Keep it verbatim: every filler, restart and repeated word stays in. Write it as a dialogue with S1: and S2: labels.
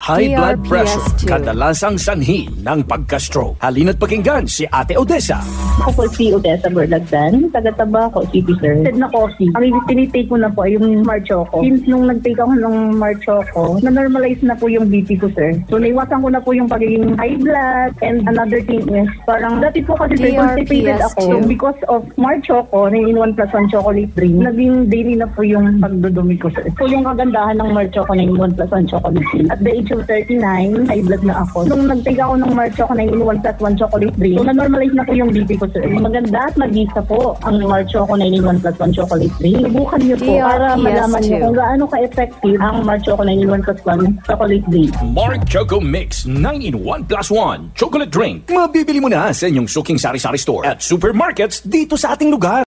S1: High blood
S2: D R P S
S1: pressure,
S2: two.
S1: kadalasang sanhi ng pagka-stroke. Halina't pakinggan si Ate Odessa.
S3: Ako po si Odessa Berlagdan, taga-Tabaco City, sir. Said na coffee. Ang tinitake ko na po ay yung Marchoco. Since nung nag-take ako ng Marchoco, na-normalize na po yung B P ko, sir. So, naiwasan ko na po yung pagiging high blood. And another thing is, parang dati po kasi sir, constipated ako. Because of Marchoco, nine in one plus one chocolate drink, naging daily na po yung pagdudumi ko, sir. So, yung kagandahan ng Marchoco nine in one plus one chocolate drink. At the age of thirty-nine, high blood na ako. Nung nag-take ako ng Marchoco nine in one plus one chocolate drink, so, na-normalize na po yung B P ko, sir. Maganda at mag-isa po ang Marchoco nine in one plus one chocolate drink. Subukan niyo po para malaman niyo kung gaano ka-effective ang Marchoco nine in one plus one chocolate drink.
S1: Mark Choco Mix nine in one plus one chocolate drink. Mabibili mo na sa inyong suking sari-sari store at supermarkets dito sa ating lugar.